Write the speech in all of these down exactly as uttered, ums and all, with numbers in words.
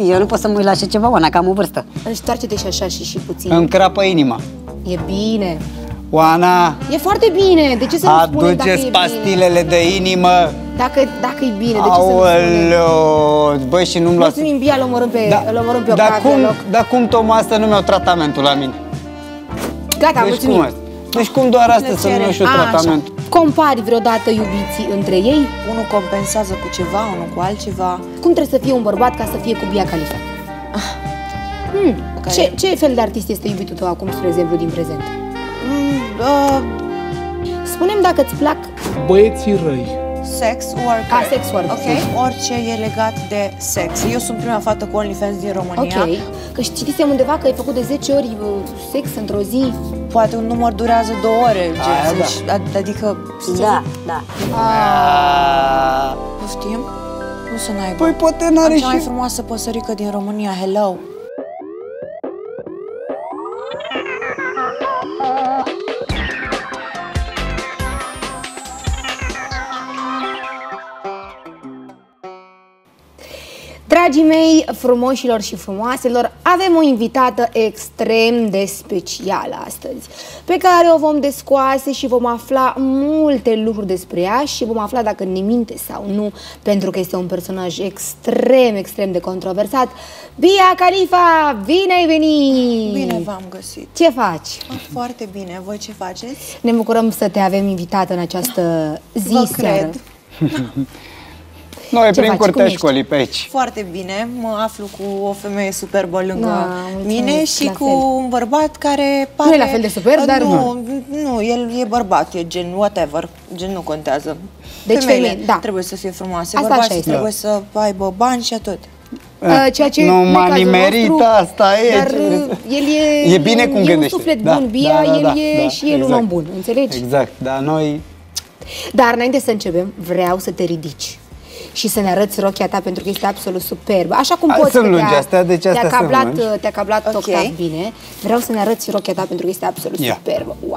Eu nu pot să mă uit la așa ceva, Oana, că am o vârstă. Întoarce-te și așa și, și puțin. Îmi crapă inima. E bine. Oana, E foarte bine. De ce să nu spunem dacă e aduceți bine? pastilele de inimă. Dacă, dacă e bine, de ce să nu spunem? Aoleo, băi, și nu-mi luați... Mulțumim, Bia, îl omorâm pe, Da, îl omorâm pe o dar cafea cum, în loc. dar cum tocmai asta nu mi-au tratamentul la mine? Gata, Deci mulțumim. cum asta? Deci cum doar asta să nu iau și eu A, tratamentul? așa. Compari vreodată iubiții între ei? Unul compensează cu ceva, unul cu altceva. Cum trebuie să fie un bărbat ca să fie cu Bia Khalifa? Hmm. Care- Ce, ce fel de artist este iubitul tău acum, spre exemplu, din prezent? Mm, uh, Spune-mi dacă îți plac Băieții răi. sex worker. A, sex worker. Ok, orice e legat de sex. Eu sunt prima fată cu OnlyFans din România. Ok. Că și citisem undeva că ai făcut de zece ori uh, sex într-o zi. Poate un număr durează două ore, gen, Aia zici, ad- adică... Da, da. Poftim? Nu să n-aibă. Păi poate Am n-are cea mai și... frumoasă păsărică din România, hello! Dragii mei, frumoșilor și frumoaselor, avem o invitată extrem de specială astăzi, pe care o vom descoase și vom afla multe lucruri despre ea și vom afla dacă ne minte sau nu, pentru că este un personaj extrem, extrem de controversat. Bia Khalifa, bine ai venit! Bine v-am găsit! Ce faci? Foarte bine, voi ce faceți? Ne bucurăm să te avem invitată în această zi, Vă seară. cred. Noi Ce prin faci? curtea Cum ești? școlii pe aici. Foarte bine, mă aflu cu o femeie superbă lângă Da, mulțumesc, mine și la cu fel. un bărbat care pare... e la fel de super, dar nu. Nu, el e bărbat, e gen whatever, gen nu contează. Deci Femeile femeie, da. trebuie să fie frumoase, Asta bărbații așa este. trebuie să aibă bani și atât. Uh, ceea ce Nu în m-a cazul nimerit, nostru, asta e. Dar uh, el e, E bine cum e gândește. un suflet Da, bun, Bia, da, da, el da, e da, și el un exact. om bun, înțelegi? Exact, dar noi... Dar înainte să începem, vreau să te ridici și să ne arăți rochia ta, pentru că este absolut superbă. Așa cum A, poți, sunt că lungi te-a- astea, deci astea te-a sunt cablat, lungi. te-a cablat Ok. Octav bine. Vreau să ne arăți rochia ta, pentru că este absolut Ia. superbă. Wow!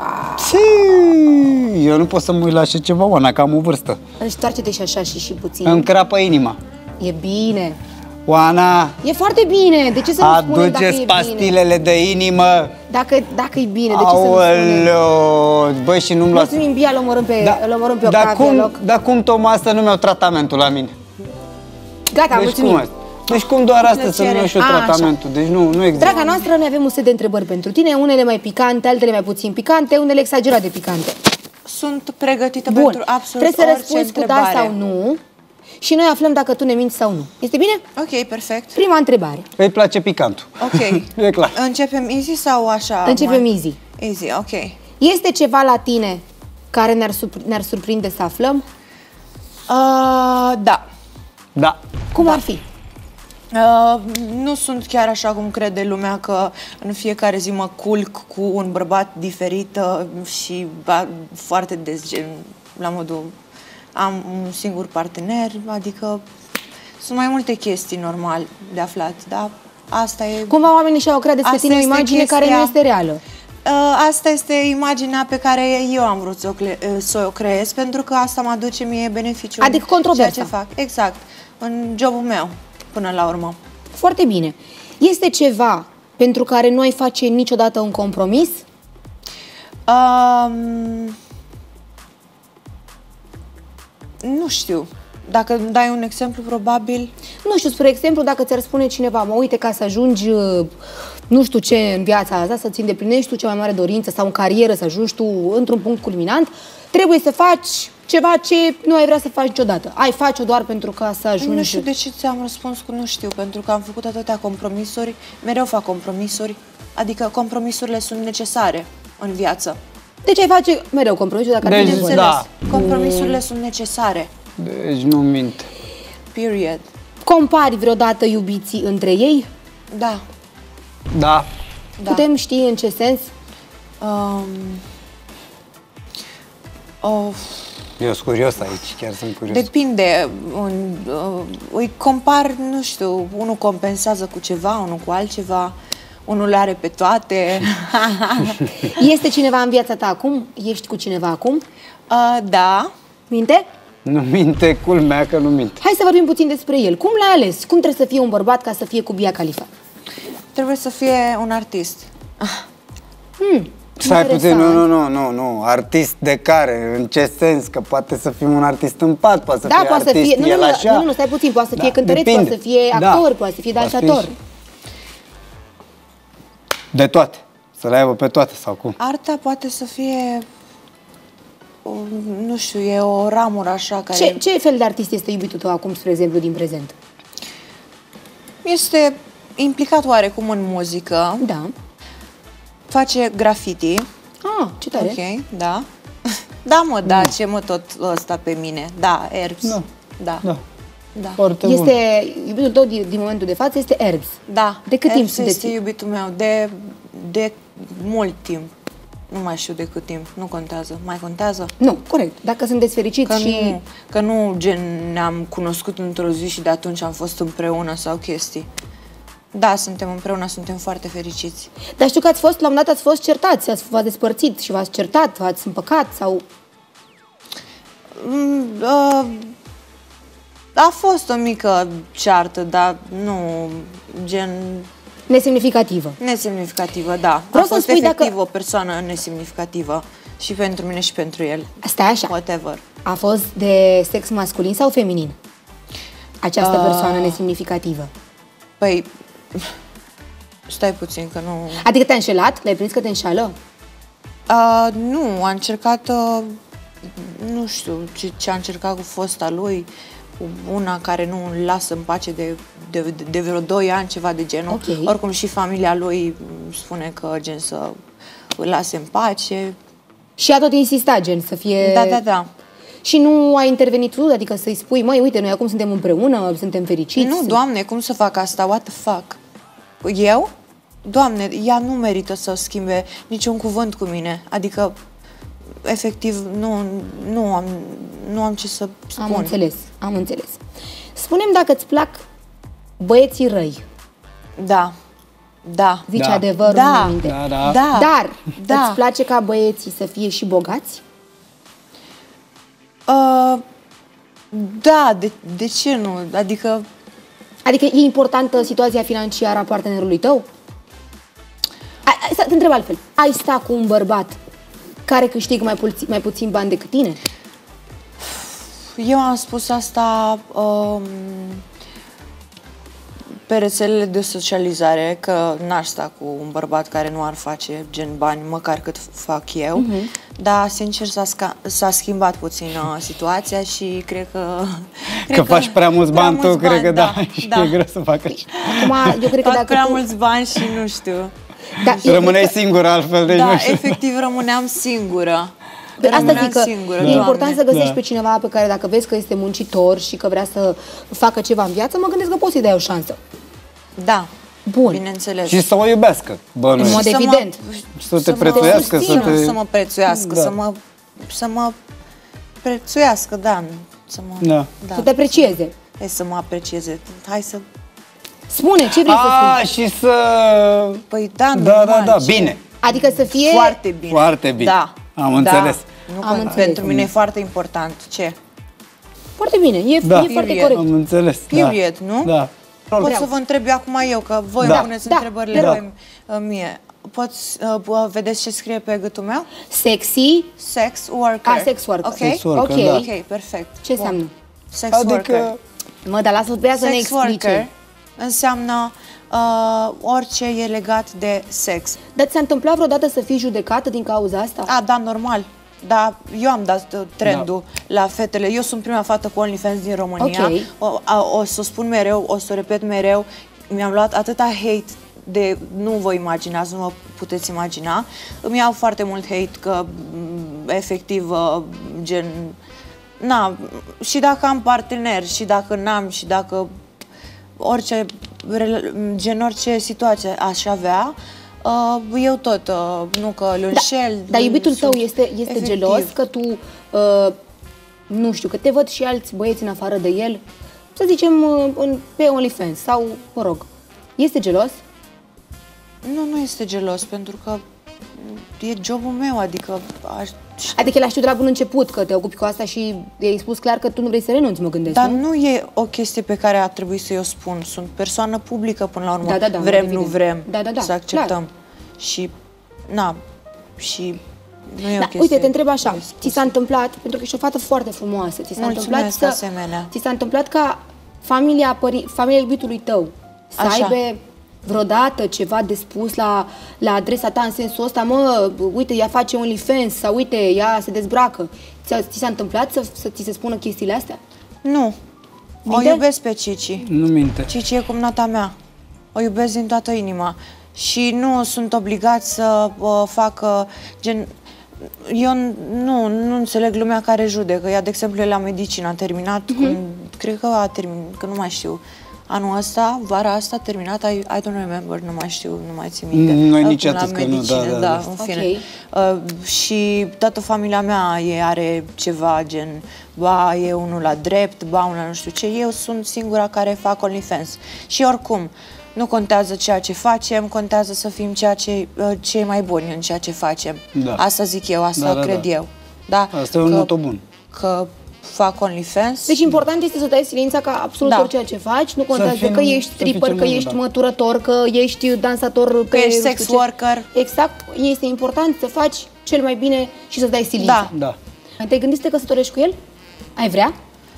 Si, eu nu pot să mă uit la așa ceva, Oana, că am o vârstă. Întoarce-te și așa și, și puțin. Îmi crapă inima. E bine. Oana, E foarte bine. De ce să nu spunem dacă e aduceți bine? pastilele de inimă. Dacă, dacă e bine, de ce să nu spunem? Aoleo, băi, și nu-mi luați... Mulțumim, Bia, îl omorâm pe, Da, îl omorâm pe o dar cafea în cum, loc. dar cum tocmai asta nu mi-au tratamentul la mine? Gata, Deci mulțumim. cum asta? Deci cum doar asta să nu iau și eu A, așa. tratamentul? Deci nu, nu există. Draga noastră, noi avem un set de întrebări pentru tine, unele mai picante, altele mai puțin picante, unele exagerat de picante. Sunt pregătită Bun, pentru absolut trebuie să orice răspunzi cu întrebare. da sau nu și noi aflăm dacă tu ne minți sau nu. Este bine? Ok, perfect. Prima întrebare. Îi place picantul. Ok. E clar. Începem easy sau așa? Începem mai... easy. Easy, ok. Este ceva la tine care ne-ar surpr- ne-ar surprinde să aflăm? Uh, da. Da. Cum ar fi? Uh, nu sunt chiar așa cum crede lumea că în fiecare zi mă culc cu un bărbat diferit uh, și ba, foarte des, gen, la modul am un singur partener, adică sunt mai multe chestii normal de aflat, da? Asta e... Cumva oamenii și-au creat despre Asta tine o este imagine care chestia- nu este reală. Uh, asta este imaginea pe care eu am vrut să o, cle- uh, să o creez, pentru că asta mă aduce mie beneficiu. Adică în controversa. ceea ce fac. Exact. În jobul meu, până la urmă. Foarte bine. Este ceva pentru care nu ai face niciodată un compromis? Um, nu știu. Dacă îmi dai un exemplu, probabil... Nu știu, spre exemplu, dacă ți-ar spune cineva, mă, uite, ca să ajungi, uh, nu știu ce în viața asta, să-ți îndeplinești tu cea mai mare dorință sau în carieră, să ajungi tu într-un punct culminant, trebuie să faci ceva ce nu ai vrea să faci niciodată. Ai face-o doar pentru ca să ajungi... Nu știu de ce ți-am răspuns cu nu știu, pentru că am făcut atâtea compromisuri, mereu fac compromisuri, adică compromisurile sunt necesare în viață. Deci ai face mereu compromisul dacă ar fi Deci, nevoie. da. Compromisurile sunt necesare. Deci nu mint. Period. Compari vreodată iubiții între ei? Da. Da. Da. Putem ști în ce sens? Um, of, Eu sunt curios aici, chiar sunt curios. depinde. Un, uh, îi compar, nu știu, unul compensează cu ceva, unul cu altceva, unul le are pe toate. Este cineva în viața ta acum? Ești cu cineva acum? uh, da. Minte? Nu minte, culmea că nu minte. Hai să vorbim puțin despre el. Cum l-ai ales? Cum trebuie să fie un bărbat ca să fie cu Mia Khalifa? Trebuie să fie un artist. Hmm, Stai puțin, interesant. nu, nu, nu, nu, nu. Artist de care? În ce sens? Că poate să fim un artist în pat, poate să Da, fie poate să artist, fie, nu, el nu, așa. nu, nu, stai puțin, poate să fie Da, cântăreț, depinde. poate să fie Da. actor, poate să fie Poate dansator. fi De toate. Să le aibă pe toate sau cum? Arta poate să fie, o, nu știu, e o ramură așa care... Ce, ce fel de artist este iubitul tău acum, spre exemplu, din prezent? Este implicat oarecum în muzică, Da. face graffiti. Ah, ce tare. Ok, da. Da, mă, da, ce mă tot ăsta pe mine. Da, Herbs. Da. Da. Da. Da. Foarte bun. Este, iubitul tău din, din momentul de față este Herbs. Da. De cât timp Herbs sunteți? este iubitul meu, de, de mult timp. Nu mai știu de cât timp, nu contează. Mai contează? Nu, corect. Dacă sunteți fericiți Că, și... nu, că nu gen ne-am cunoscut într-o zi și de atunci am fost împreună sau chestii. Da, suntem împreună, suntem foarte fericiți. Dar știu că ați fost, la un moment dat ați fost certați, ați v-ați despărțit și v-ați certat, v-ați împăcat sau... Mm, uh, a fost o mică ceartă, dar nu gen Nesemnificativă. nesemnificativă, da. Vreau a să-mi fost spui efectiv dacă- o persoană nesemnificativă și pentru mine și pentru el. Stai așa. Whatever. A fost de sex masculin sau feminin? Această Ah. persoană nesemnificativă. Păi, stai puțin că nu... Adică te-a înșelat? L-ai prins că te înșală? Uh, nu, a încercat, uh, nu știu ce, ce a încercat cu fosta lui, cu una care nu îl lasă în pace de, de, de vreo doi ani, ceva de genul. Ok. Oricum și familia lui spune că gen să îl lase în pace. Și a tot insistat, gen, să fie... Da, da, da. Și nu ai intervenit tu? Adică să-i spui, măi, uite, noi acum suntem împreună, suntem fericiți? Nu, Doamne, cum să fac asta? What the fuck? Eu? Doamne, ea nu merită să schimbe niciun cuvânt cu mine. Adică, efectiv, nu, nu, am, nu am ce să spun. Am înțeles, am înțeles. Spune-mi dacă îți plac băieții răi. Da, da. Zici Da. adevărul Da. înainte. Da, da. Da. Dar, Da. îți place ca băieții să fie și bogați? Uh, da, de, de ce nu? Adică, Adică e importantă situația financiară a partenerului tău? Ai, ai, să te întreb altfel. Ai sta cu un bărbat care câștigă mai, puțin, mai puțin bani decât tine? eu am spus asta um, pe rețelele de socializare, că n-aș sta cu un bărbat care nu ar face gen bani, măcar cât fac eu. Uh-huh. Dar, sincer, s-a, sca- s-a schimbat puțin uh, situația și cred că... Că faci prea mulți bani, tu, cred că da, și da. e greu să facă așa. Acum, eu cred că Fac dacă prea tu... mulți bani și nu știu. Da, eu Rămâneai cred că- singur altfel, deci Da, nu știu. efectiv rămâneam singură. Păi asta Rămâneam zic că singură, e Doamne. important să găsești Da. pe cineva pe care dacă vezi că este muncitor și că vrea să facă ceva în viață, mă gândesc că poți să-i dai o șansă. Da, Bun. bineînțeles. Și să o iubească, bă, nu În e. mod Și să evident. Mă, Să te mă prețuiască, să susțină, te- să mă prețuiască, Da. să mă să mă prețuiască, da, să mă Da. Să te aprecieze. Hai să mă aprecieze. Hai să Spune, ce vrei să A, spui? și să... Păi da, Da, da, normal, da, ce- bine. Adică să fie... Foarte bine. Foarte bine. Da. Am Da. înțeles. Nu Am Am înțeles. Pentru mine e foarte important. Ce? Foarte bine, e, Da. e foarte Period. corect. Am înțeles. Period, da. nu? Da. Pot să vă întreb eu acum eu, că voi Da. îmi puneți Da, întrebările te rog. voi uh, mie. Poți, uh, uh, vedeți ce scrie pe gâtul meu? Sexy, Sex worker. a, sex worker. Ok? Sex worker, Ok. da. Ok, perfect. Ce Bun. înseamnă? Sex worker. Adică... Mă, dar lasă-l pe ea să ne Sex worker explice. înseamnă uh, orice e legat de sex. Dar ți s-a întâmplat vreodată să fii judecată din cauza asta? A, da, normal. Da, eu am dat uh, trendul da. la fetele. Eu sunt prima fată cu OnlyFans din România. Ok. O, a, o să o spun mereu, o să o repet mereu. Mi-am luat atâta hate de... Nu vă imaginați, nu vă puteți imagina. Îmi iau foarte mult hate că, m, efectiv, uh, gen... Na, și dacă am partener, și dacă n-am, și dacă orice, rela- gen orice situație aș avea, uh, eu tot, uh, nu că îl înșel. Dar iubitul sunt- tău este, este efectiv. gelos că tu, uh, nu știu, că te văd și alți băieți în afară de el, să zicem, uh, în, pe OnlyFans sau, mă rog, este gelos? Nu, nu este gelos, pentru că e jobul meu, adică aș, Adică l-a știut de la bun început că te ocupi cu asta și i-ai spus clar că tu nu vrei să renunți, mă gândesc, dar nu? nu e o chestie pe care ar trebui să-i o spun. Sunt persoană publică până la urmă. Da, da, da, vrem, evident. nu vrem Da, da, da, să acceptăm. clar. Și, na, și nu e o Da, chestie uite, te întreb așa, de ți spus. s-a întâmplat, pentru că ești o fată foarte frumoasă, ți s-a Mulțumesc, întâmplat să, asemenea. ți s-a întâmplat ca familia, pări, familia iubitului tău să Așa. aibă vreodată ceva de spus la, la adresa ta în sensul ăsta, mă, uite, ea face OnlyFans sau uite, ea se dezbracă. Ți, ți s-a întâmplat să, să ți se spună chestiile astea? Nu. O Minte? iubesc pe Cici. Nu minte. Cici e cumnata mea. O iubesc din toată inima. Și nu sunt obligat să uh, facă gen... Eu nu, nu înțeleg lumea care judecă. Ea, de exemplu, e la medicină, a terminat, Mhm. cum, cred că a terminat, că nu mai știu. Anul ăsta, vara asta, a terminat, I, I don't remember, nu mai știu, nu mai țin minte. Noi Acum nici la atât că nu, medicină, da, da, da, da. în fine. Ok. Uh, și toată familia mea e, are ceva gen, ba e unul la drept, ba unul la nu știu ce. Eu sunt singura care fac OnlyFans. Și oricum, nu contează ceea ce facem, contează să fim ceea ce, uh, cei mai buni în ceea ce facem. Da. Asta zic eu, asta Da, da, cred da. eu. Da? Asta e un Că- moto bun. Că fac OnlyFans. Deci important este să dai silința ca absolut Da. orice ce faci, nu contează fim- că ești să fii stripper, cel că mai bun, ești da. măturător, că ești dansator, Că ești nu știu sex ce. worker. Exact, este important să faci cel mai bine și să-ți dai silința. Da. Da. Te-ai gândit să te căsătorești cu el? Ai vrea?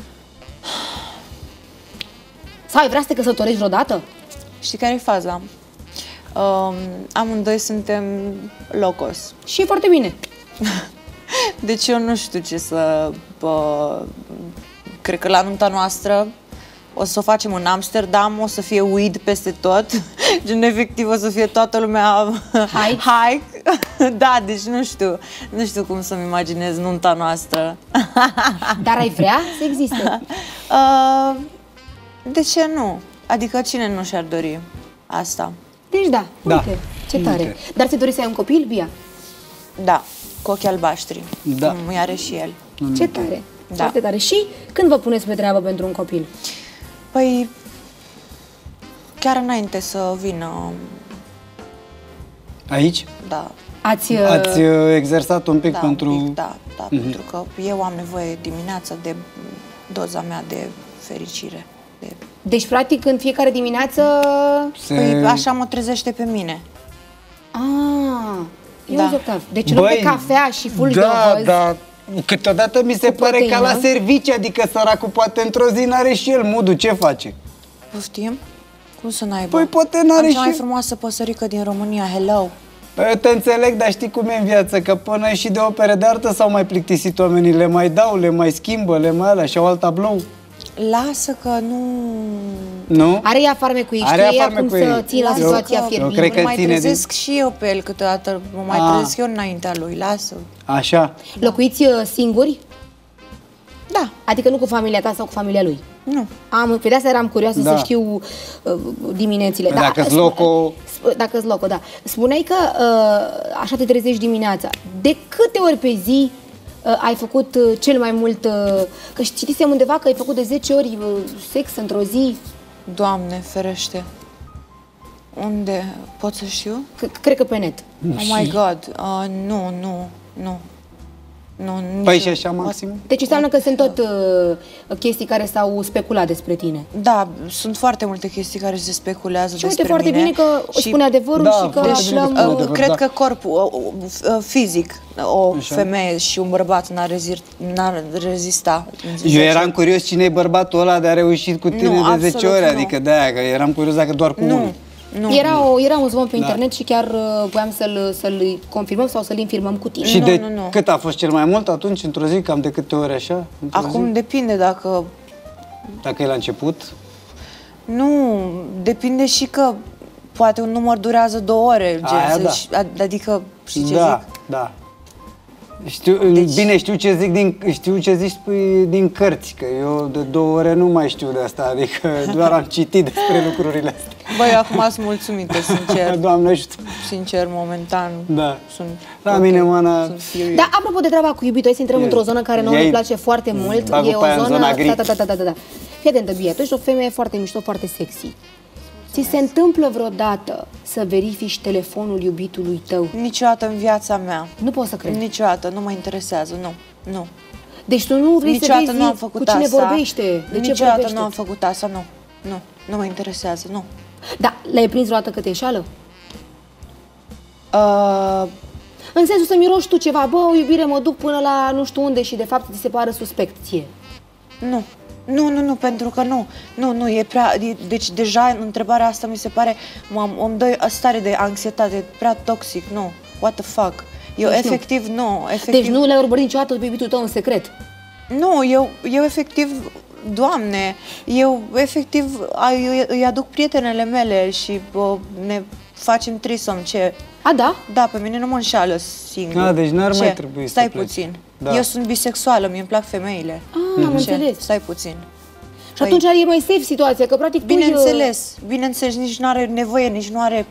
Sau ai vrea să te căsătorești vreodată? Știi care e faza? Um, amândoi suntem locos. Și e foarte bine. Deci eu nu știu ce să... Bă, cred că la nunta noastră o să o facem în Amsterdam, o să fie weed peste tot. Gen, efectiv, o să fie toată lumea... Hike? Hike. Da, deci nu știu. Nu știu cum să-mi imaginez nunta noastră. Dar ai vrea să existe? Uh, de ce nu? Adică cine nu și-ar dori asta? Deci da, Da. uite, ce tare. Uite. Dar ți-ai dori să ai un copil, Bia? Da, cu ochii albaștri. Da. Cum are și el. Ce tare, Da. foarte tare. Și când vă puneți pe treabă pentru un copil? Păi, chiar înainte să vină, Aici? da, Ați, uh, Ați uh, exersat un pic da, pentru... un pic, da, da, pentru că eu am nevoie dimineața de doza mea de fericire. De... Deci, practic, în fiecare dimineață... Se... Păi, așa mă trezește pe mine. Ah, eu Da. da. Octav. Deci, în loc de cafea și fulgi de da, ovăz, da. Câteodată mi se Cu pare ca proteină. la servicii, adică săracul poate într-o zi n-are și el modul, ce face? Poftim? Cum să n-aibă? Păi poate n-are Am cea mai și- frumoasă păsărică din România, hello! Eu te înțeleg, dar știi cum e în viață, că până și de opere de artă s-au mai plictisit oamenii, le mai dau, le mai schimbă, le mai alea și au alt tablou. Lasă că nu... Nu? are ea farmecul ei, Are știe ea ea cum farmecul să ei. ții la Eu- situația eu fierbinte. cred că mă mai ține din- trezesc și eu pe el câteodată, mă mai Ah. trezesc eu înaintea lui, lasă. Așa. Locuiți uh, singuri? Da, Adică nu cu familia ta sau cu familia lui? nu. Am, pe de asta eram curioasă Da. să știu uh, diminețile. Păi dacă-s loco- sp- Dacă-s loco, da. Spuneai că uh, așa te trezești dimineața. De câte ori pe zi uh, ai făcut uh, cel mai mult... Uh, că citisem undeva că ai făcut de zece ori uh, sex într-o zi. Doamne, ferește. Unde? Pot să știu? C- cred că pe net. Oh my God. Uh, nu, nu, nu. Nu, nici Păi eu. și așa maxim? Deci înseamnă că sunt tot uh, chestii care s-au speculat despre tine. Da, sunt foarte multe chestii care se speculează Și despre uite foarte mine. bine că își și spune adevărul Da, și că foarte aflăm... bine că Uh, adevăr, cred da. că corpul, uh, uh, fizic, o Așa. femeie și un bărbat n-ar, rezir, n-ar rezista. în Eu zece eram curios cine e bărbatul ăla de a reușit cu tine Nu, de zece absolut ori, nu. adică de-aia, că eram curios dacă doar cu Nu, unul. nu. Era, o, era un zvon pe Da. internet și chiar uh, voiam să-l, să-l confirmăm sau să-l infirmăm cu tine. Și Nu, de nu, nu. cât a fost cel mai mult atunci, într-o zi, cam de câte ori așa? într-o Acum zi? depinde dacă... Dacă e la început? Nu, depinde și că poate un număr durează două ore, gen, Aia să- da. și- ad- adică, știi ce da, zic? da. Știu, Deci- Bine, știu ce, zic din, știu ce zici spui din cărți, că eu de două ore nu mai știu de asta, adică doar am citit despre lucrurile astea. Băi, acum sunt mulțumită, sincer, Doamne ajută. sincer, momentan Da. sunt... La ok, mine, Oana- sunt furious. Dar apropo de treaba cu iubitul, hai să intrăm E- într-o zonă care nouă ne ei- place foarte mult. bagul E pe o aia în zonă... zona gri. Da, da, da, da, da, da. Fii atentă, Bia, tu ești o femeie foarte mișto, foarte sexy. Ți se întâmplă vreodată să verifici telefonul iubitului tău? Niciodată în viața mea. Nu pot să cred. Niciodată, nu mă interesează, nu, nu. Deci tu nu vrei Niciodată să vezi nu am făcut cu cine asta. vorbește, de ce Niciodată vorbește? nu am făcut asta, nu. Nu, nu mă interesează, nu. Da, l-ai prins vreodată că te înșală? Uh, În sensul să miroși tu ceva, bă, o iubire, mă duc până la nu știu unde și de fapt ți se pare suspect ție. nu. Nu, nu, nu, pentru că nu. Nu, nu, e prea... E, deci deja întrebarea asta mi se pare... Mă, îmi dă stare de anxietate, e prea toxic, nu. What the fuck? Eu Deci efectiv, nu. nu efectiv, Deci nu le-ai urmărit niciodată pe iubitul tău în secret? Nu, eu, eu efectiv, Doamne, eu efectiv eu, îi aduc prietenele mele și bă, ne facem trisom, ce? A, da? Da, pe mine nu mă înșală singur. A, deci n-ar Ce? mai trebui să Stai pleci. puțin. Da. Eu sunt bisexuală, mi-mi plac femeile. Ah, am Ce? înțeles. Stai puțin. Și atunci e mai safe situația, că practic tu... Bineînțeles, bineînțeles, nici nu are nevoie, nici nu are...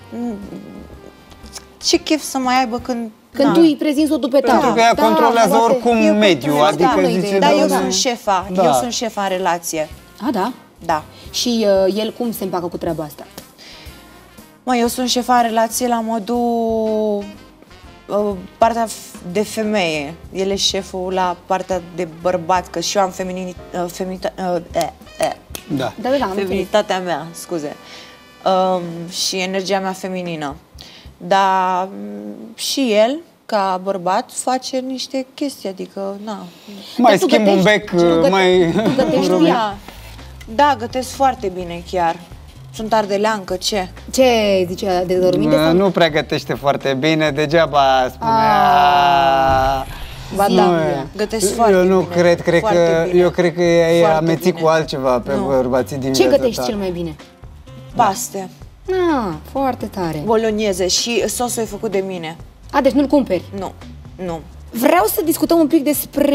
Ce chef să mai aibă când... Când Na. tu îi prezinți totul pe tavă. Pentru că ea controlează poate. oricum Eu mediul, controlez, adică da, zice... Dar eu doamne, sunt șefa, Da. eu sunt șefa în relație. A, da? Da. Și uh, el cum se împacă cu treaba asta? Mă, eu sunt șefa în relație la modul... Uh, partea f- de femeie. El e șeful la partea de bărbat, că și eu am feminin, uh, feminita, uh, eh, eh, Da. Da, da, da, am înțeles. feminitatea mea, scuze. Um, și energia mea feminină. Dar m, și el, ca bărbat, face niște chestii, adică, na. Mai Dar tu schimb un bec, gătești- tu găte- mai... tu gătești un robinet. ea. Da, gătesc foarte bine chiar. Sunt ardeleancă, ce? Ce zice de dorminte? sau- Nu prea gătește foarte bine, degeaba spunea... Ba Nu da. e. Gătesc foarte Eu nu bine. cred, cred Foarte că, bine. eu cred că ea e Foarte amețit bine. cu altceva pe Nu. bărbații din Ce viața gătești ta. cel mai bine? Paste, Ah, foarte tare. bologneze și sosul e făcut de mine. A, deci nu-l cumperi. Nu, nu. Vreau să discutăm un pic despre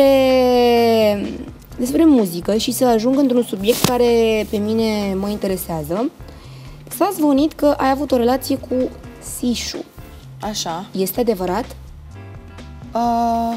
despre muzică și să ajung într-un subiect care pe mine mă interesează. S-a zvonit că ai avut o relație cu Sișu. Așa. Este adevărat? Uh,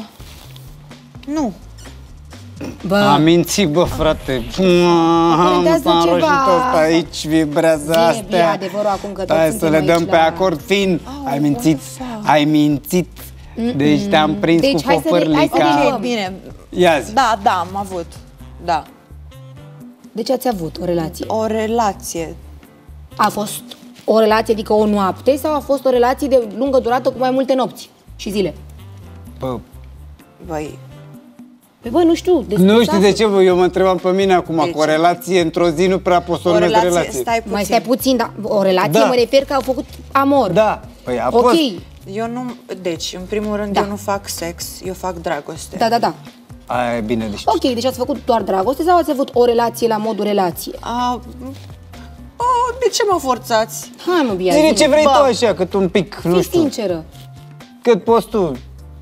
nu. Bă, Am mințit, bă, frate. contează Am ceva. roșit asta aici, vibrează Zi, astea. e adevărul acum că toți Hai să suntem le aici dăm pe la- acord fin. Ai what mințit, the fuck? ai mințit. Deci te-am prins Deci cu hai să ne- hai să ne fofârlica. luăm. Ok, bine. Ia zi. Da, da, am avut. Da. deci ați avut o relație. O relație. A fost o relație, adică o noapte, sau a fost o relație de lungă durată cu mai multe nopți și zile? Bă, Băi, Păi bă, nu știu. nu știu de ce, bă, eu mă întrebam pe mine acum, Deci- cu o relație într-o zi nu prea poți să o urmezi relație, relație. stai puțin. Mai stai puțin, dar o relație, Da. mă refer că au făcut amor. Da, păi a Ok, fost. Eu nu, deci, în primul rând, Da. eu nu fac sex, eu fac dragoste. da, da, da. Aia e bine, deci. Ok, deci ați făcut doar dragoste sau ați avut o relație la modul relație? A, a, de ce mă forțați? Hai mă, Bia, Zine zi-ne. ce vrei Bă. tu așa, cât un pic, nu Fii știu. sinceră. Cât poți tu.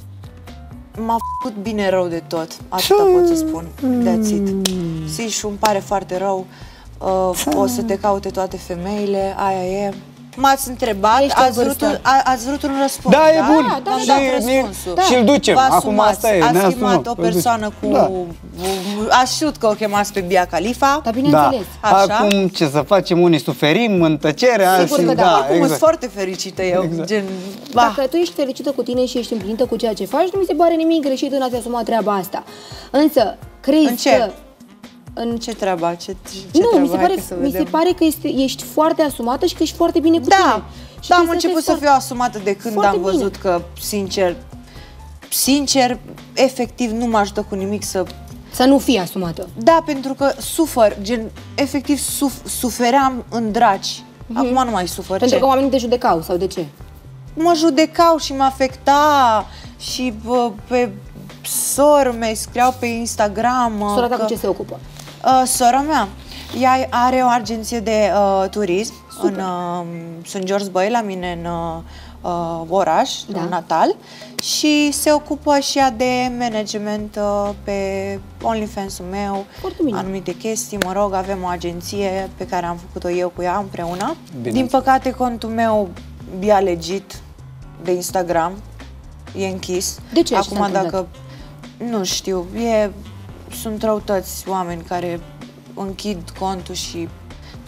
M-a făcut bine rău de tot, atâta pot să spun, that's it. Sișu, îmi pare foarte rău, uh, o să te caute toate femeile, aia e. M-ați întrebat, Ești o ați vrut, un, vârstă. a, ați vrut un răspuns, Da, e bun. da, Am da, dat și, răspunsul. ne- și-l ducem. Vă Acum asumați, asta e. ați ne chemat asumăm, o îl ducem. persoană cu... Da. Aș știut că o chemați pe Bia Khalifa. Dar Da. bineînțeles. Așa? Acum ce să facem? Unii suferim în tăcere, alții... că da. da, Oricum, exact. sunt foarte fericită eu, Exact. gen... Ba, Dacă tu ești fericită cu tine și ești împlinită cu ceea ce faci, nu mi se pare nimic greșit în a-ți asuma treaba asta. Însă, crezi În ce? că... În ce treaba? Ce, ce nu, treaba? mi se Hai pare, că să mi se vedem. pare că este, ești foarte asumată și că ești foarte bine cu Da, tine. Și da, că am este început să foarte- fiu asumată de când foarte am văzut bine. că, sincer, sincer, efectiv nu mă ajută cu nimic să... Să nu fii asumată. Da, pentru că sufăr, gen, efectiv suf, sufeream în draci. Acum nu mai sufăr. Mhm. Pentru Ce? că oamenii te judecau, sau de ce? Mă judecau și mă afecta și bă, pe soră mea scriau pe Instagram. Sora ta că- cu ce se ocupă? Uh, sora mea, ea are o agenție de uh, turism în uh, Saint George Bay, la mine în uh, uh, oraș, Da. în natal, și se ocupă și ea de management uh, pe OnlyFans-ul meu, Foarte bine. anumite chestii, mă rog, avem o agenție pe care am făcut-o eu cu ea împreună. Bine. Din păcate, contul meu Bia Legit de Instagram e închis. De ce? Ce s-a Acum întâmplat? dacă nu știu, e, sunt răutăți oameni care închid contul și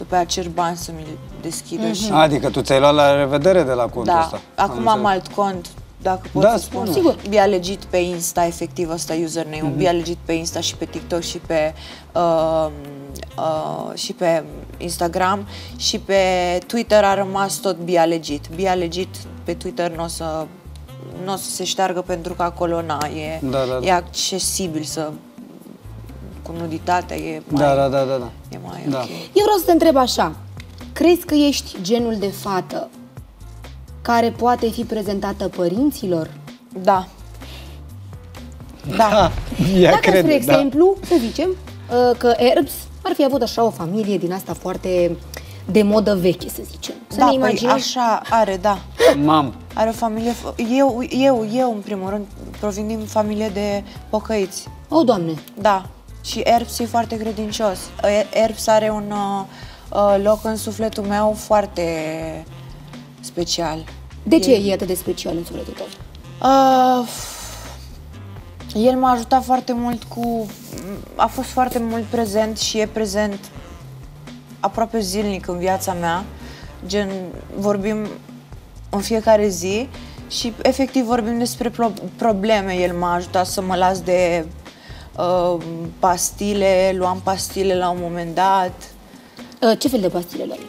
după aia cer bani să mi-l deschidă mm-hmm. și... Adică tu ți-ai luat la revedere de la contul Da, ăsta. acum am alt cont, dacă pot Da, să spun. spune. Sigur. Bialegit pe Insta, efectiv, ăsta username-ul. Mm-hmm. Bialegit pe Insta și pe TikTok și pe, uh, uh, și pe Instagram. Și pe Twitter a rămas tot Bialegit. Bialegit pe Twitter nu o să, n-o să se șteargă pentru că acolo na, e, Da, da, da. e accesibil să... cu nuditatea e mai... Da, da, da, da, da. E mai Da. ok. Eu vreau să te întreb așa, crezi că ești genul de fată care poate fi prezentată părinților? Da. Da. Ha, ea Dacă, crede, spre da. exemplu, să zicem uh, că Herbs ar fi avut așa o familie din asta foarte de modă veche, să zicem. Să Da, ne păi imaginăm. așa are, da. Mam. Are o familie... Eu, eu, eu, în primul rând, provin din familie de pocăiți. O, Doamne! Da. Și Herbs e foarte credincios. Herbs are un uh, uh, loc în sufletul meu foarte special. De ce e atât de special în sufletul tău? Uh, el m-a ajutat foarte mult cu... A fost foarte mult prezent și e prezent aproape zilnic în viața mea. Gen, vorbim în fiecare zi și efectiv vorbim despre pro probleme. El m-a ajutat să mă las de uh, pastile, luam pastile la un moment dat. Uh, ce fel de pastile luai?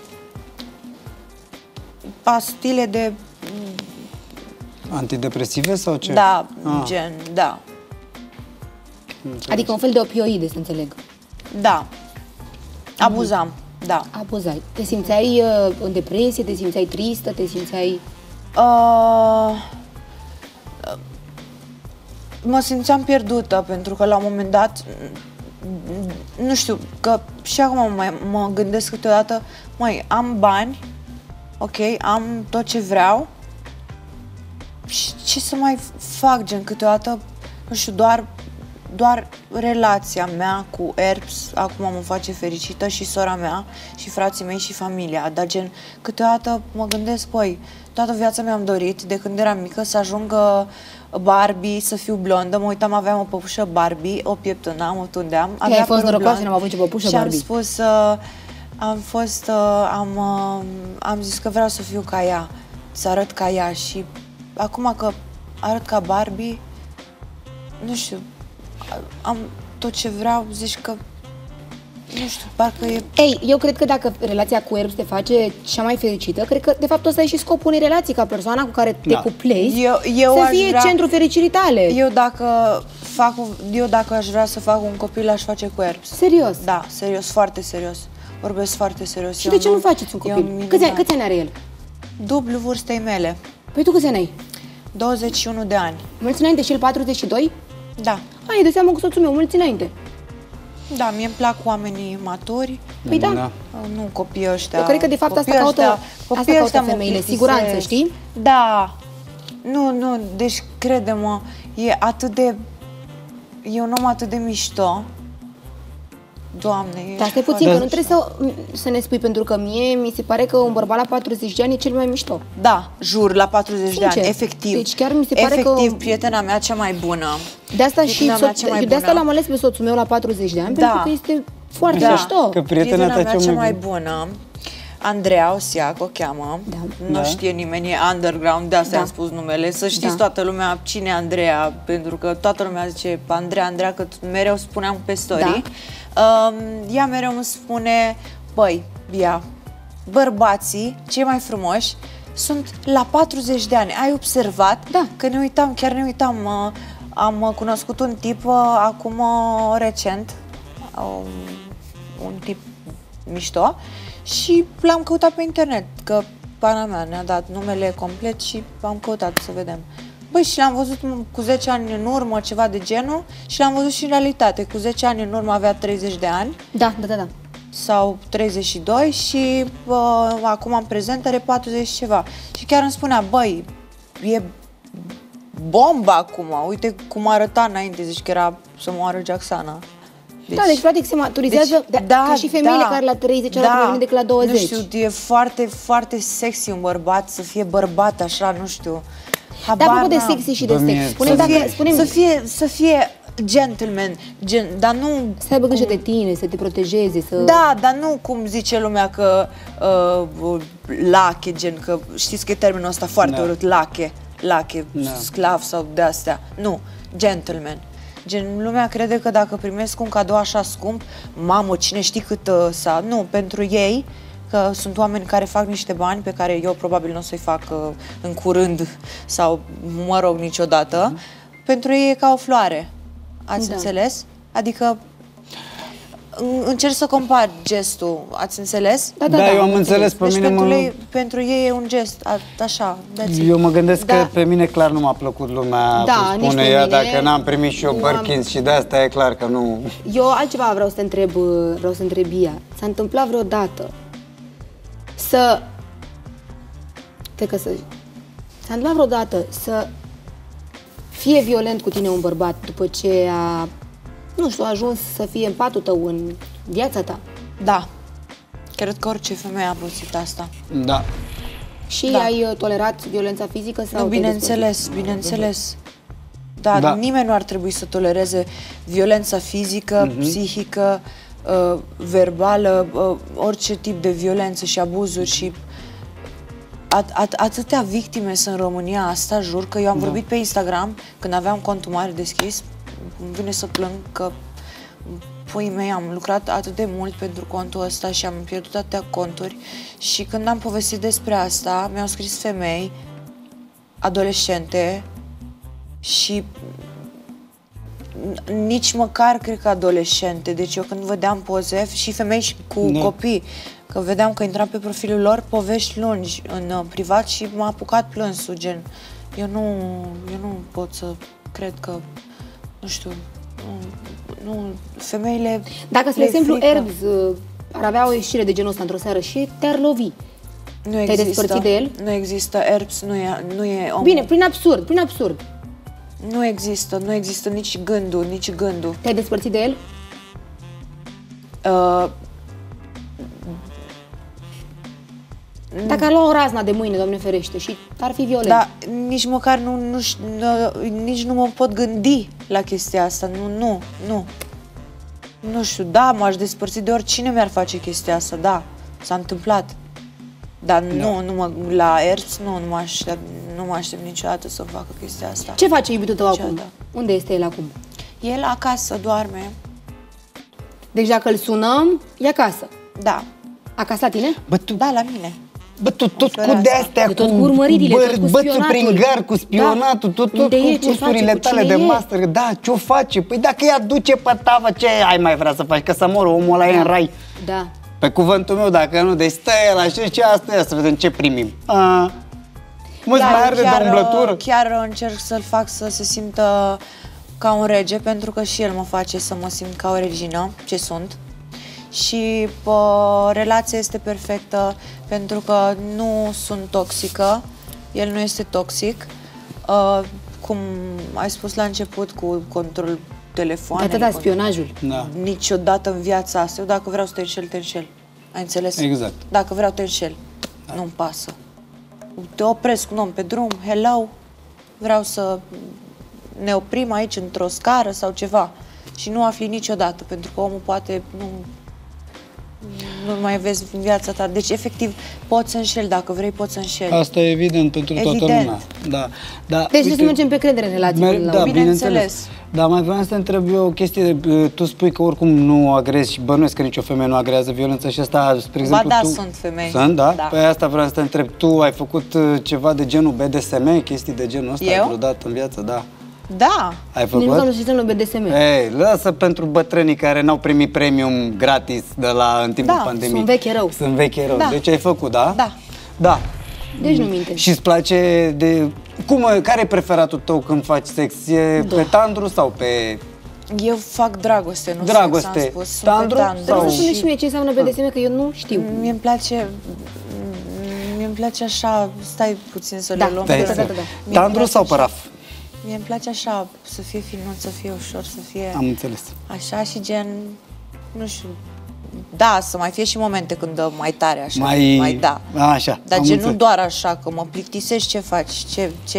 Pastile de... Antidepresive sau ce? Da, Ah. gen, da. Adică un fel de opioide, să înțeleg. Da. Abuzam, da. Abuzai. Te simțeai uh, în depresie, te simțeai tristă, te simțeai... Uh, mă simțeam pierdută pentru că la un moment dat, nu știu, că și acum mă, mă gândesc câteodată, măi, am bani, ok, am tot ce vreau și ce să mai fac, gen, câteodată, nu știu, doar, doar relația mea cu Herbs acum mă face fericită și sora mea și frații mei și familia, dar gen, câteodată mă gândesc, păi, toată viața mi-am dorit, de când eram mică, să ajungă Barbie, să fiu blondă. Mă uitam, aveam o păpușă Barbie, o pieptănam, o tundeam. Că ai fost norocoasă, n-am avut ce păpușă și Barbie. am spus, uh, am fost, uh, am, uh, am zis că vreau să fiu ca ea, să arăt ca ea și acum că arăt ca Barbie, nu știu, am tot ce vreau, zici că, nu știu, parcă e... Ei, eu cred că dacă relația cu Herbs te face cea mai fericită, cred că de fapt ăsta e și scopul unei relații, ca persoana cu care te Da. cuplezi Eu- eu să aș fie vrea- centrul fericirii tale. Eu dacă fac, un- eu dacă aș vrea să fac un copil, aș face cu Herbs. Serios. Da, serios, foarte serios. Vorbesc foarte serios. Și de ce nu faceți un copil? Câți ani, câți ani are el? Dublu vârstei mele. Păi tu câți ani ai? douăzeci și unu de ani. Mulți înainte și el patruzeci și doi? Da. Ai, de seamă cu soțul meu, mulți înainte. Da, mie îmi plac oamenii maturi. Păi da. Da. Nu copiii ăștia. Eu cred că de fapt asta Copiii caută, ăștia- asta copiii caută ăștia mă femeile, plictisesc. siguranță, știi? Da. Nu, nu, deci crede-mă, e atât de... E un om atât de mișto. Doamne, e Dar stai puțin, Da. că nu trebuie să, să ne spui, pentru că mie mi se pare că un bărbat la patruzeci de ani e cel mai mișto. Da, jur, la patruzeci de Sincer. ani, efectiv. Deci chiar mi se pare efectiv, că- prietena mea cea mai bună. De asta și Prietena mea soț, cea mai eu de asta bună. l-am ales pe soțul meu la patruzeci de ani, Da. pentru că este foarte Da. mișto. Că prietena ta mea cea mai bună, Andreea Osiac o cheamă, Da. nu Da. știe nimeni, e underground, de asta Da. am spus numele, să știți Da. toată lumea cine e Andreea, pentru că toată lumea zice Andreea, Andreea, că mereu spuneam pe story. Um, ea mereu îmi spune, băi, Bia, bărbații cei mai frumoși sunt la patruzeci de ani. Ai observat? Da. Că ne uitam, chiar ne uitam, uh, am uh, cunoscut un tip uh, acum uh, recent, um, un tip mișto și l-am căutat pe internet, că pana mea ne-a dat numele complet și am căutat să vedem. Băi, și l-am văzut cu zece ani în urmă, ceva de genul, și l-am văzut și în realitate. Cu zece ani în urmă avea treizeci de ani Da, da, da, da. sau treizeci și doi și uh, acum în prezent are patruzeci și ceva. Și chiar îmi spunea, băi, e bomba acum, uite cum arăta înainte, zici că era să moară Jacksana. Da, deci practic se maturizează Deci, da, ca și femeile care la treizeci arată mai bine decât la douăzeci. Nu știu, e foarte, foarte sexy un bărbat, să fie bărbat așa, nu știu. Dar Habar apropo de n-am. sexy și de Bă, mie- sex, spune să dacă, fie- spune Să fie, să fie gentleman, gen, dar nu... Să aibă grijă de tine, să te protejeze, să... Da, dar nu cum zice lumea că uh, lache, gen, că știți că e termenul ăsta foarte Da. urât, lache, lache, Da. sclav sau de-astea. Nu, gentleman. Gen, lumea crede că dacă primesc un cadou așa scump, mamă, cine știi cât uh, sa... Nu, pentru ei, că sunt oameni care fac niște bani pe care eu probabil nu o să-i fac uh, în curând sau, mă rog, niciodată, mm-hmm. pentru ei e ca o floare. Ați Da. înțeles? Adică în- încerc să compar gestul, ați înțeles? Da, da, Da, da, eu am am înțeles, pe Deci mine pentru, mă... ei, pentru ei e un gest, a, așa, that's it. Eu mă gândesc Da. că pe mine clar nu m-a plăcut lumea Da, cum nici spune pe ea, mine. dacă n-am primit și eu Nu am- Birkins și de asta e clar că nu... Eu altceva vreau să te întreb, vreau să întreb ea. S-a întâmplat vreodată să... Cred că să... S-a întâmplat vreodată să fie violent cu tine un bărbat după ce a, nu știu, a ajuns să fie în patul tău, în viața ta? Da, cred că orice femeie a pățit asta. Da. Și Da. ai uh, tolerat violența fizică? Sau Nu, te-ai bineînțeles, bineînțeles. Da, Da. nimeni nu ar trebui să tolereze violența fizică, Mhm. psihică, uh, verbală, uh, orice tip de violență și abuzuri și at, at, atâtea victime sunt în România asta, jur că eu am Da. vorbit pe Instagram când aveam contul mare deschis, îmi vine să plâng că puii mei, am lucrat atât de mult pentru contul ăsta și am pierdut atâtea conturi și când am povestit despre asta, mi-au scris femei, adolescente și nici măcar cred că adolescente, deci eu când vedeam poze și femei și cu Da. copii, că vedeam că intram pe profilul lor povești lungi în uh, privat și m-a apucat plânsul, gen, eu nu, eu nu pot să cred că, nu știu, nu, nu femeile Dacă, spre le-e exemplu, frică. Herbs uh, ar avea o ieșire de genul ăsta într-o seară și te-ar lovi, Nu Te-ai există, despărțit de el? Nu există, Herbs nu e, nu e om. bine, prin absurd, prin absurd, Nu există, nu există nici gândul, nici gândul. te-ai despărțit de el? Uh, Dacă ar lua o razna de mâine, Doamne ferește, și ar fi violent. Dar nici măcar nu, nu, ș- nu, nici nu mă pot gândi la chestia asta. Nu, nu, nu. Nu știu, da, m-aș despărți de oricine mi-ar face chestia asta, da, s-a întâmplat. Dar nu, nu mă, la Herbs nu, nu mă aștept, nu mă aștept niciodată să facă chestia asta. Ce face iubitul tău acum? Niciodată. Unde este el acum? El acasă doarme, Deci dacă îl sunăm, e acasă. da, Acasă la tine? Bă, tu, da, la mine. bă, tu tot cu Floreasca. de-astea, De tot cu, cu urmăririle, tot cu bățul spionatul. prin gar, cu spionatul, Da. tot, tot Unde cu e, ce cursurile face, cu tale cine de e? master. Da, ce-o face? Păi dacă ea duce pe tavă, ce ai mai vrea să faci? Că să moră omul ăla e în rai. Da. Pe cuvântul meu, dacă nu, deci stă el așa și ce asta e, să vedem ce primim. A, mulți mai arde de chiar, umblătură. chiar încerc să-l fac să se simtă ca un rege, pentru că și el mă face să mă simt ca o regină, ce sunt. Și pă, relația este perfectă pentru că nu sunt toxică, el nu este toxic. Uh, cum ai spus la început cu control telefoanele. Atâta cu- spionajul. Da. Niciodată în viața asta. Eu dacă vreau să te înșel, te înșel. Ai înțeles? Exact. Dacă vreau, te înșel. Da. Nu-mi pasă. Te opresc un om pe drum, hello, vreau să ne oprim aici într-o scară sau ceva. Și nu afli niciodată, pentru că omul poate nu, nu mai vezi în viața ta. Deci, efectiv, poți să înșeli. Dacă vrei, poți să înșeli. Asta e evident pentru toată Evident. lumea. Da. Da, Deci trebuie să mergem pe credere în relații. Mer- până la da, urmă. Bineînțeles. Dar mai vreau să te întreb eu o chestie. Tu spui că oricum nu agrezi și bănuiesc că nicio femeie nu agrează violența și asta, spre exemplu, da, tu... sunt femei. Sunt, da? Da. Păi asta vreau să te întreb. Tu ai făcut uh, ceva de genul B D S M, chestii de genul ăsta Eu? vreodată în viață, da? Da. Ai Nici măcar făcut? nu sistemul B D S M. Ei, lasă pentru bătrânii care n-au primit premium gratis de la, în timpul Da, pandemiei. sunt vechi erou. Sunt vechi erou. Da. Deci ai făcut, da? Da. Da. Deci nu minte. Și îți place de... Cum, care e preferatul tău când faci sex? E Da. pe tandru sau pe... Eu fac dragoste, nu Dragoste. sex, am spus. Sunt Tandru pe tandru. sau- Trebuie să spune Și și mie ce înseamnă B D S M, că eu nu știu. Mie îmi place... Mie îmi place așa... Stai puțin să Da, le luăm. da, Stai, da, stai. da, da. Mie îmi Tandru place sau așa- păraf? Mie îmi place așa, să fie finuț, să fie ușor, să fie Am înțeles. așa și gen, nu știu, da, să mai fie și momente când dă mai tare așa, Mai... mai da. Așa, Dar am gen înțeles. nu doar așa, că mă plictisești, ce faci, ce, ce.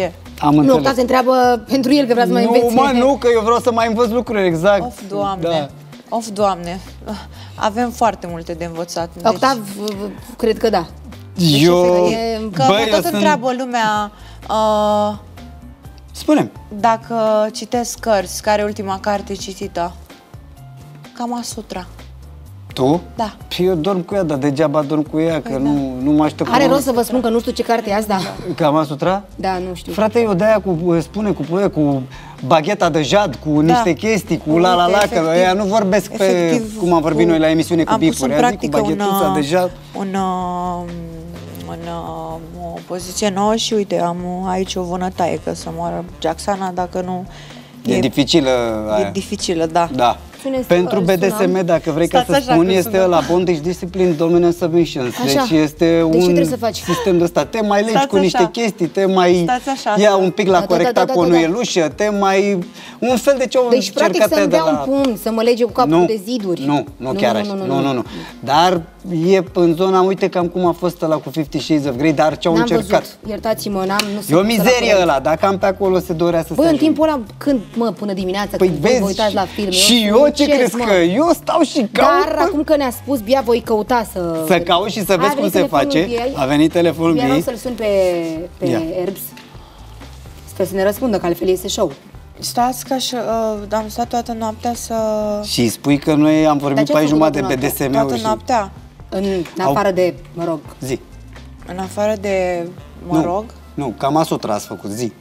Am Nu, înțeles. Octav se întreabă pentru el că vrea să mai Nu, învețe. mă, nu, că eu vreau să mai învăț lucruri, exact. Of, Doamne, Da. of, Doamne. Avem foarte multe de învățat. Deci, Octav, cred că da. Eu, e- că bă, mă eu tot sunt... întreabă lumea uh, Spune-mi. dacă citesc cărți, care e ultima carte citită? Kama Sutra. Tu? Da. Păi eu dorm cu ea, dar degeaba dorm cu ea, că Păi nu, nu mă aștept. Are cu- rost să vă spun că nu știu ce carte e asta? Kama Sutra? Da, nu știu. Frate, eu de-aia cu, spune cu ploie, cu bagheta de jad, cu niște chestii, cu la la la, că Efectiv. ăia nu vorbesc pe Efectiv, cum am vorbit cu- noi la emisiune cu am pus bipuri, în aia zic cu practică un, baghetuța de jad. un, uh, în uh, o poziție nouă și uite, am aici o vânătaie că să moară Jacksana dacă nu... E, dificilă aia. E dificilă, da. Da. Spune-ți, Pentru uh, B D S M, sunam. dacă vrei ca Stați să așa spun, că este sună. la Bondage Discipline Dominant Submissions. Așa. Deci este Deci ce un trebuie să faci? sistem de ăsta. Te mai legi Stați cu niște așa. chestii, te mai Stați așa. ia un pic la Da, da, corectat da, da, cu o da, da. nuielușă, te mai... Un fel de ce o Deci, practic, încercată să-mi de dea la... un pumn, să mă lege cu capul Nu, de ziduri. nu, nu chiar așa. Nu, nu, nu. Dar e în zona, uite cam cum a fost ăla cu Fifty Shades of Grey, dar ce-au N-am încercat. văzut, iertați-mă, n-am... Nu E sunt o pusă la mizerie curent. ăla, dacă am pe acolo se dorea să Băi, se în ajungă. timpul ăla, când, mă, până dimineața, Păi când voi vă vezi, uitați la filme... și eu eu sunt ce lucrez, crezi mă. că eu stau și caut? Dar acum că ne-a spus Bia, voi căuta să... Să cauți și să A vezi cum venit se telefonul face. Biei. A venit telefonul Bia, vreau Biei. să-l sun pe, pe Ia. Herbs. Sper să ne răspundă, că altfel este show. Stați că și, uh, am stat toată noaptea să... Și îi spui că noi am Dar vorbit ce pe ai aici făcut jumătate de toată noaptea? B D S M-uri Toată și... noaptea. În, în afară de, mă rog... Zi. În afară de, mă nu, rog, Nu, cam Sutra ați făcut, zi.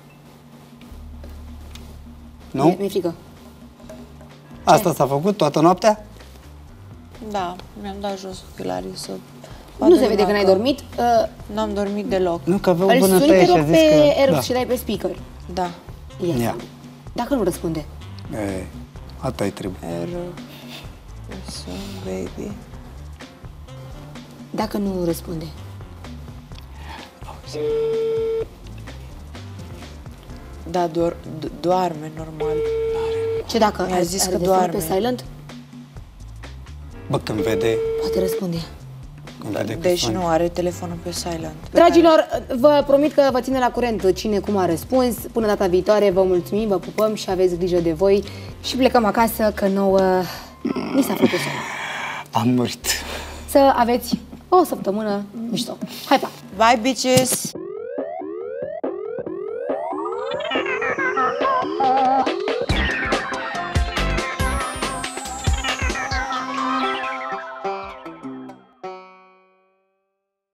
Nu? Mi- Mi-e frică. Asta s-a făcut toată noaptea? da, mi-am dat jos ochelarii să... Nu vadă se vede că lumea n-ai dormit. Uh, N-am dormit deloc. Nu, că avea o îl suni, bănătaie te și a rog, zis pe că... Herbs Da. și dai pe speaker. Da. Ia. Ia. Dacă nu răspunde. E, asta-i trebuie. R... S, baby. Dacă nu răspunde. Da, doar, do- doarme normal. Ce dacă Mi-a are- zis are că de sunat doarme. pe silent? Bă, când vede... Poate răspunde. Când vede că Deci suni. nu, are telefonul pe silent. Pe Dragilor, vă promit că vă ține la curent cine cum a răspuns. Până data viitoare, vă mulțumim, vă pupăm și aveți grijă de voi. Și plecăm acasă, că nouă ni s-a făcut somn. Am murit. Să aveți o săptămână mișto. Hai, pa! care... Bye, bitches!